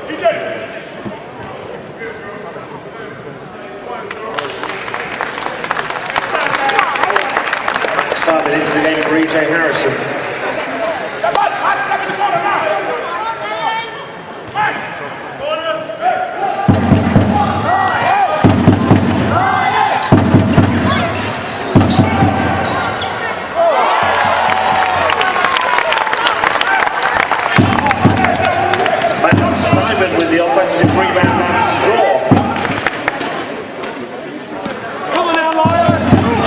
Simon into the game for EJ Harrison. Simon with the offensive rebound and score. Come on now, Lion!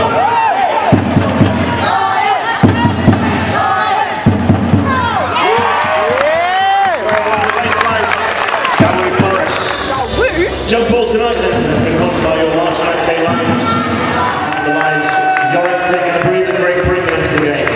Gavin Morris. Jump ball tonight then has been won by your last Saturday Lions. The Lions, Yorick taking a breather break, bring them into the game.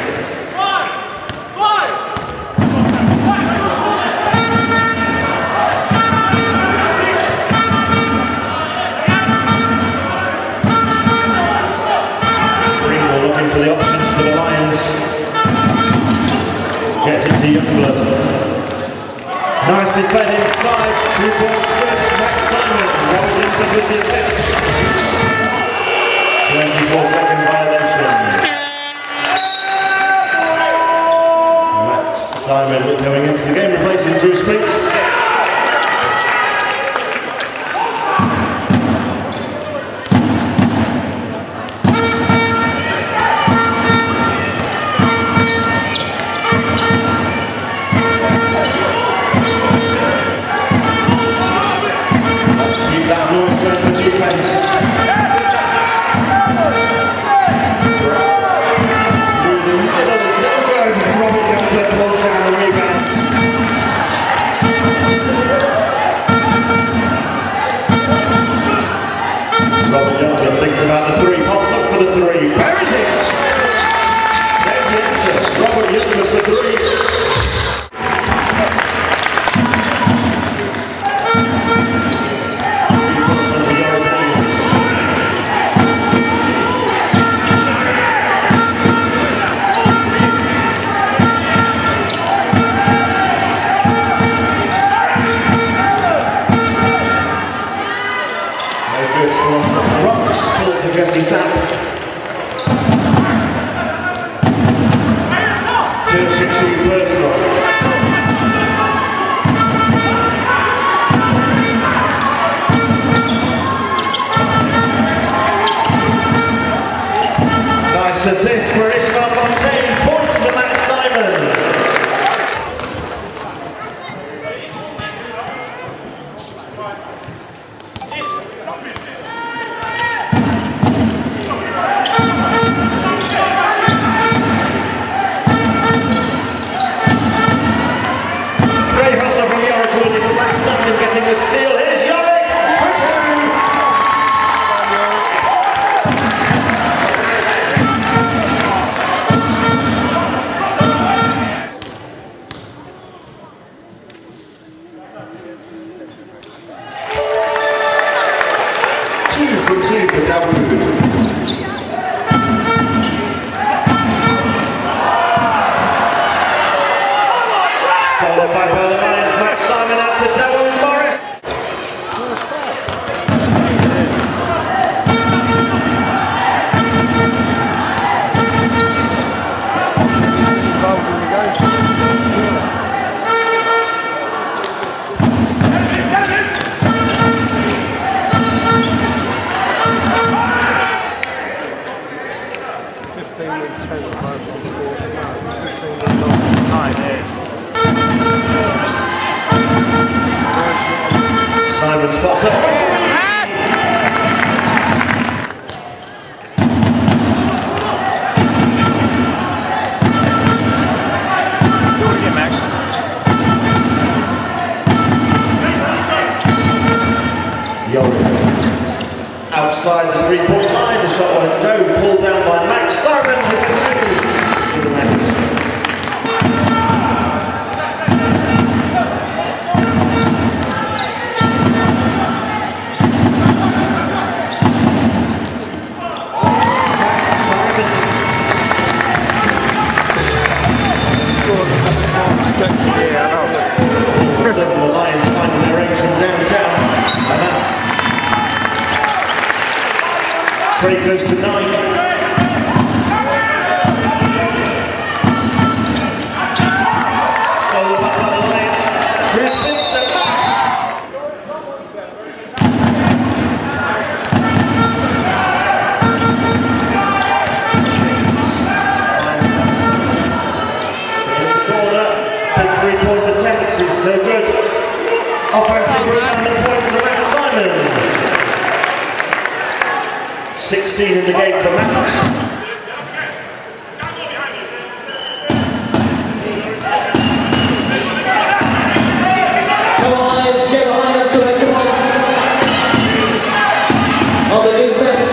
Looking for the options for the Lions. Gets it to Youngblood. Nicely fed inside. 2-ball strip. Max Simon. Robinson with the assist. 24-second violation. Max Simon coming into the game, replacing Drew Speaks. That Lewis going for defense. Robert Youngblood pulls down the rebound. Robert Youngblood thinks about the three, pops up for the three, buries it! There's the answer. Robert Youngblood for three. Good from the Rocks, still for Jesse Sapp. 32 personal. Nice assist for Ishmael Fontaine, points to Max Simon. Getting the steal, here's Yorick for two! Two from two for Gavin. Stolen back by the Lions, Max Simon out to Dawood Morris. Simon spots up for three. Outside the three-point line, the shot won't go, pulled down by Max Simon with the two to the left. The Lions Craig goes to 9. No good. Offensive rebound and points for Max Simon. 16 in the game for Max. Come on, Lions, get behind him to it, come on the defense.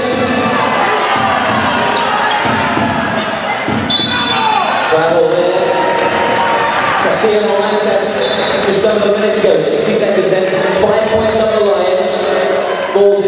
Travel there. Castillo Morantes. Just under a minute to go, 60 seconds then, 5 points on the Lions. Ball's